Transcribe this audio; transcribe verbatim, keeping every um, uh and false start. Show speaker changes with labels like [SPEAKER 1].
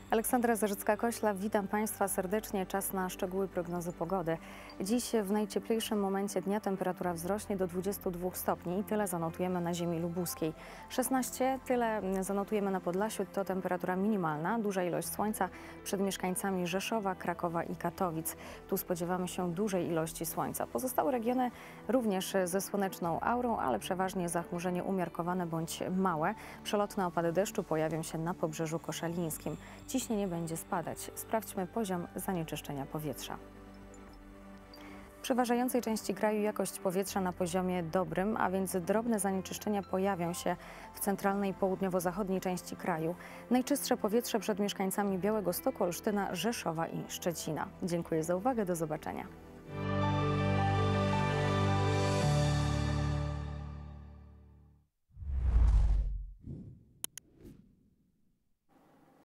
[SPEAKER 1] Aleksandra Zarzycka-Kośla, witam Państwa serdecznie. Czas na szczegóły prognozy pogody. Dziś w najcieplejszym momencie dnia temperatura wzrośnie do dwudziestu dwóch stopni i tyle zanotujemy na ziemi lubuskiej. szesnaście, tyle zanotujemy na Podlasiu, to temperatura minimalna, duża ilość słońca przed mieszkańcami Rzeszowa, Krakowa i Katowic. Tu spodziewamy się dużej ilości słońca. Pozostałe regiony również ze słoneczną aurą, ale przeważnie zachmurzenie umiarkowane bądź małe. Przelotne opady deszczu pojawią się na Pobrzeżu Koszalińskim. Ciśnienie będzie spadać. Sprawdźmy poziom zanieczyszczenia powietrza. W przeważającej części kraju jakość powietrza na poziomie dobrym, a więc drobne zanieczyszczenia pojawią się w centralnej i południowo-zachodniej części kraju. Najczystsze powietrze przed mieszkańcami Białegostoku, Olsztyna, Rzeszowa i Szczecina. Dziękuję za uwagę. Do zobaczenia.